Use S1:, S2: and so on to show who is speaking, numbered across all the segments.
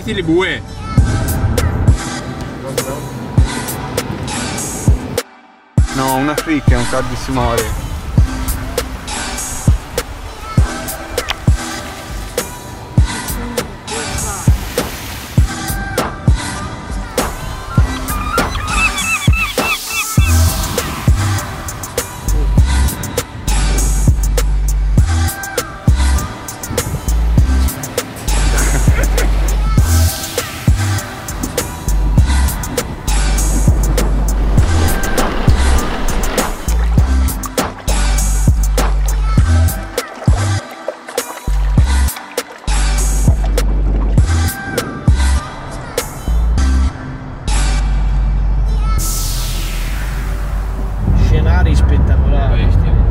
S1: eviti le bue.
S2: No, una fricca, un caldo si muore.
S3: Scenari spettacolari.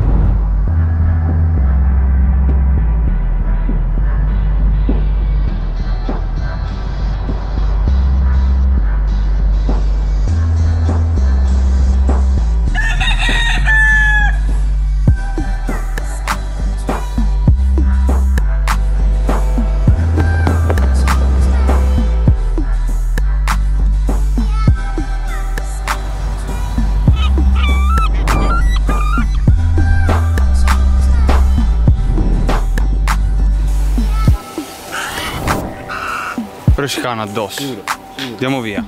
S2: Però ci cano addosso. Andiamo via.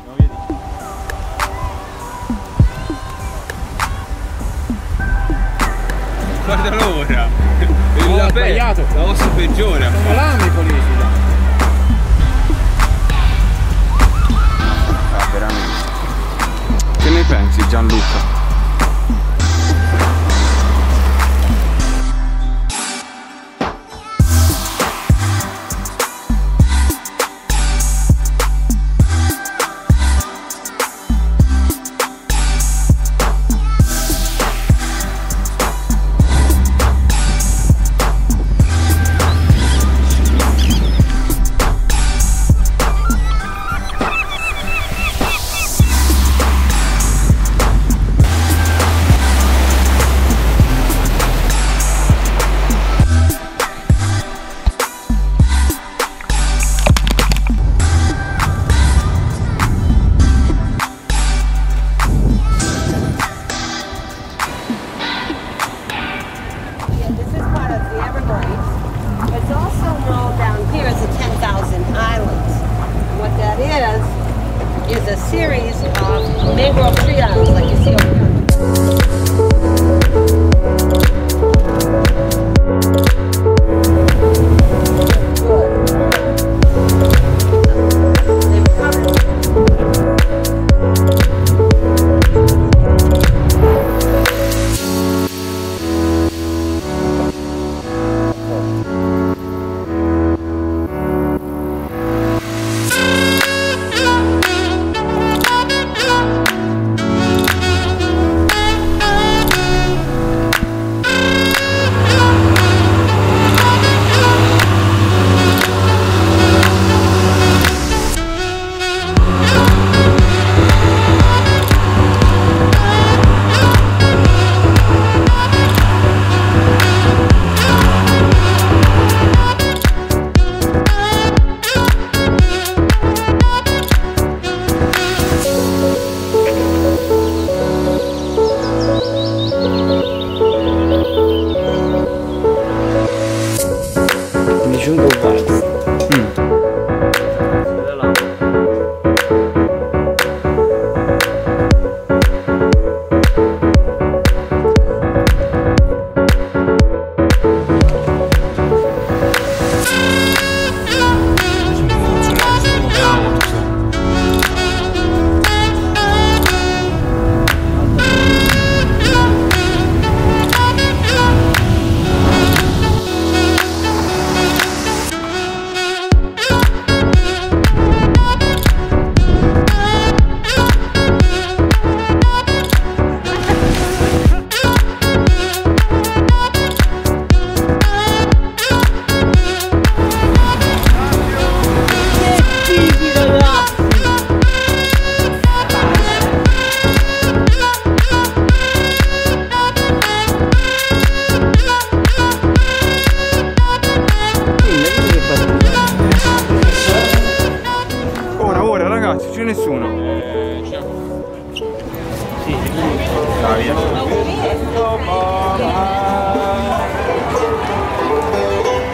S1: Guarda l'ora.
S3: Ho sbagliato.
S1: La vostra peggiore.
S3: Sono l'amico lì.
S2: Ah, veramente. Che ne pensi, Gianluca?
S4: This is part of the Everglades. It's also known down here as the 10,000 Islands. And what that is a series of mangrove tree islands like you see over here.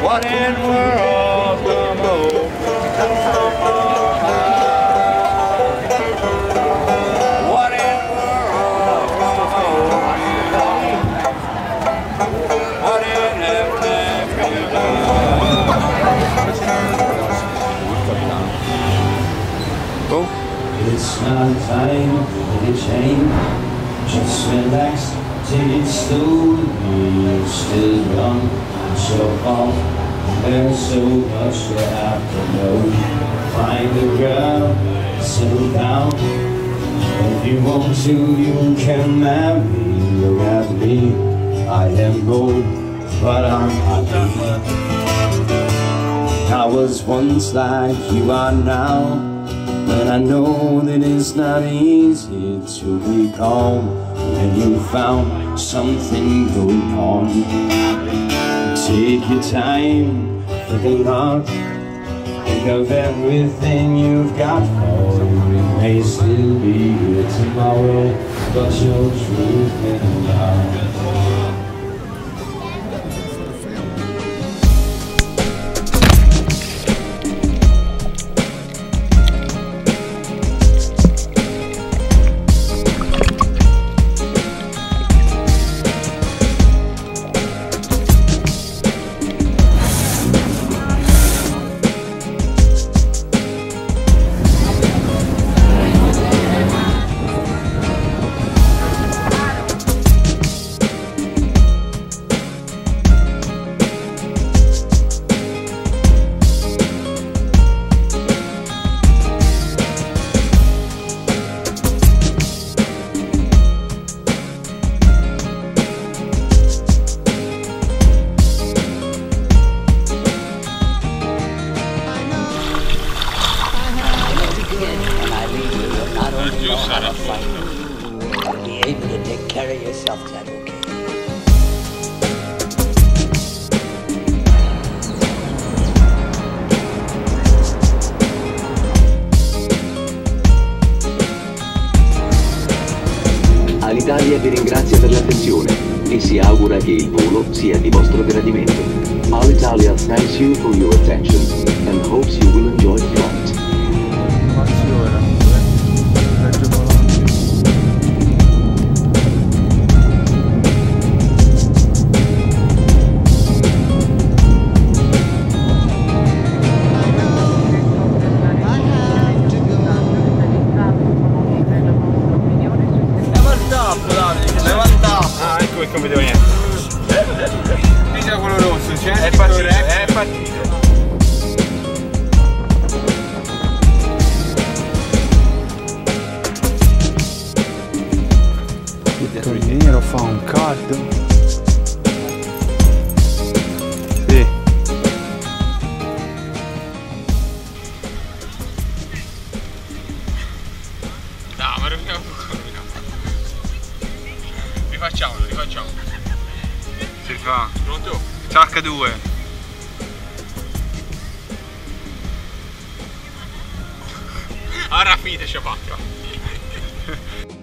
S3: What in world, come on. What in world, come on. What in It's not time for the change. Just relax, take it slowly. You're still young, it's your fault. There's so much you have to know. Find a girl, settle down. If you want to, you can marry. Look at me, I am old, but I'm happy. I was once like you are now. But I know that it's not easy to be calm when you found something going on. Take your time, think a lot, think of everything you've got, for it may still be here tomorrow, but your truth may not. Be able to take care of yourself, is that okay?
S5: L'Italia vi ringrazia per l'attenzione e si augura che il volo sia di vostro gradimento. Alitalia thanks you for your attention and hopes you will enjoy the flight.
S2: Ecco che non vedevo niente.
S1: Vedi quello rosso, c'è?
S2: È partito, è partito.
S6: Tutto nero, fa un caldo. Sì.
S1: No, ma roviniamo tutto. Rifacciamolo.
S2: Si fa.
S1: Pronto?
S2: H2.
S1: Ora finite, c'è fatta.